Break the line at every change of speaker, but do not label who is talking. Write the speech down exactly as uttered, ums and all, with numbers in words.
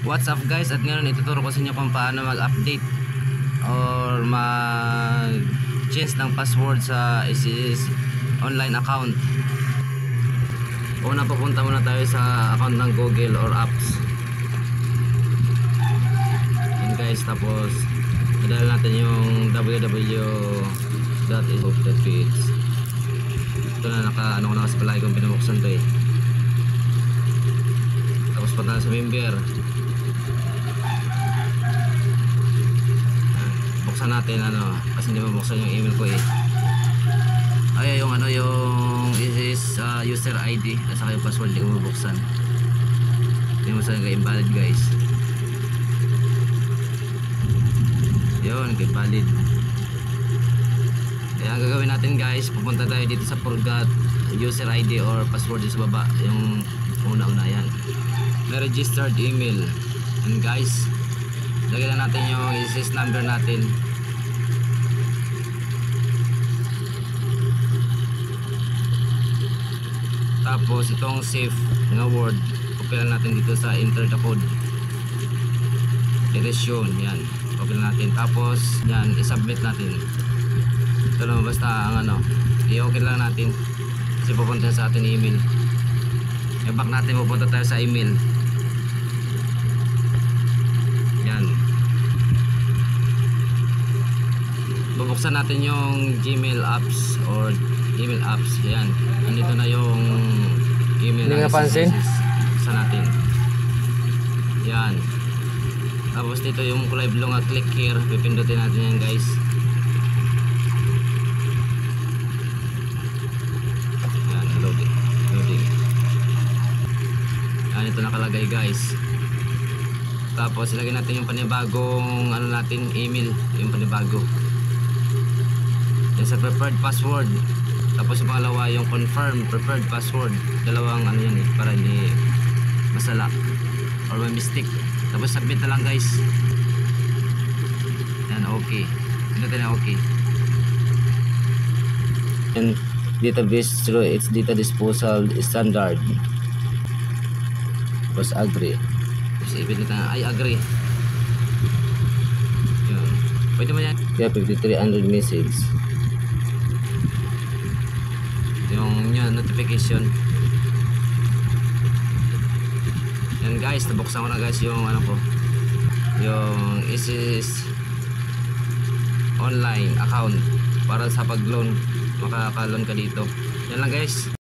What's up guys, at ngayon ituturo ko sa inyo kung paano mag-update or mag-change ng password sa I C S online account. Una, pupunta muna tayo sa account ng Google or apps. And guys, tapos madala natin yung w w w dot i hope dot p h. Ito na, naka ano ko na kasi palagi kong pinabuksan to eh. Tapos punta na sa member. Buksan natin ano, kasi hindi mabuksan yung email ko eh. Ay, yung ano, yung is uh, user I D at saka yung password hindi ko mabuksan. Hindi mo saan ka-invalid guys. Yun, ka-invalid. Kaya ang gagawin natin guys, pupunta tayo dito sa forgot user I D or password sa baba, yung una-una yan. May registered email. And guys, lagyan na natin yung I C S number natin. Tapos itong save na word, copy lang natin dito sa enter the code. Erection, yan. Copy lang natin. Tapos yan, i-submit natin. Ito lang basta ang ano, i-okay lang natin kasi pupunta sa atin email. I-back natin, pupunta tayo sa email. Yan. Bubuksan natin yung Gmail apps or email apps. Yan. Andito na yung email.
Hindi napansin?
Buksan natin. Yan. Tapos dito yung kulay blue nga, click here. Pipindutin natin yan guys. Yan. Loading. Loading. Yan. Ito nakalagay guys. Tapos ilagay natin yung panibagong ano natin, email. Yung panibago. Yan sa preferred password. Tapos yung pangalawa yung confirm preferred password. Dalawang ano yan eh, para hindi masala or may mistake. Tapos submit na lang guys. Yan, okay. Pinutin na okay. And database through its data disposal standard. Tapos agree. Tapos ipinit na, I agree. Yan. Pwede mo yan. Kaya fifty-three hundred message. Yung yun, notification. Yan guys, nabuksan ko na guys yung ano ko, yung I C S online account para sa pag-loan, makaka-loan ka dito. Yan lang guys.